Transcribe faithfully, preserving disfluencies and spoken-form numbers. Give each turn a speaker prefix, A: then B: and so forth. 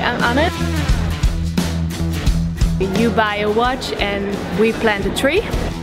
A: I'm Anne. You buy a watch and we plant a tree.